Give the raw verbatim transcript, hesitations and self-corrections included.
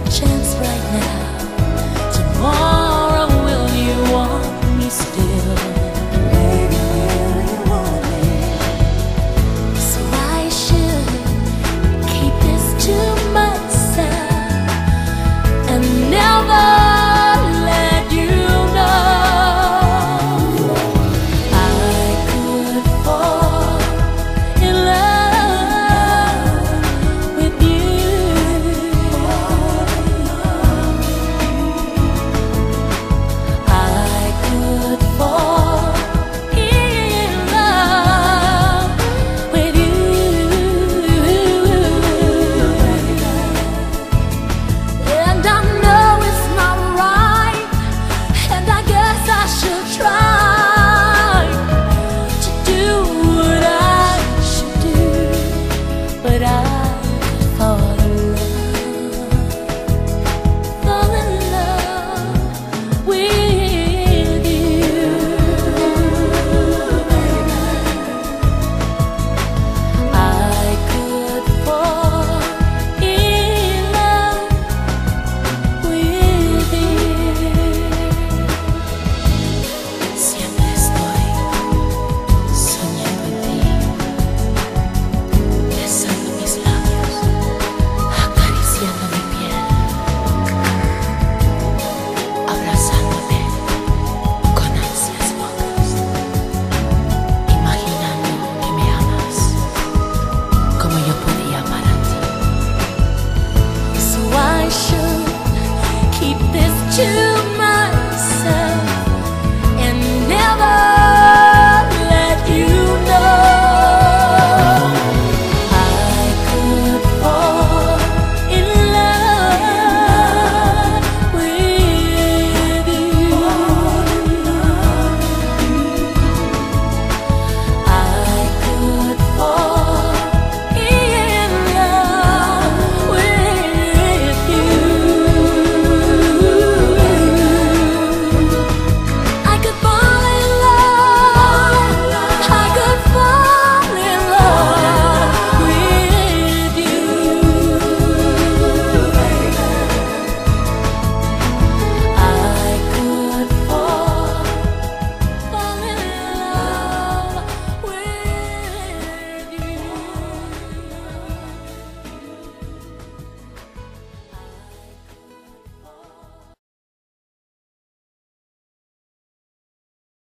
chance right now. Tomorrow, will you want me still? Baby, will you want me? So I should keep this to myself and never let you know. I could fall in love with you. I could fall in love with you. And I know it's not right, and I guess I should try to do what I should do, but I fall in love, fall in love with you. I could fall in love with you. Siempre estoy soñando en ti, besando mis labios, acariciando mi piel, abrazándome con ansias locas, imaginando que me amas como yo podía amar a ti. So I should keep this to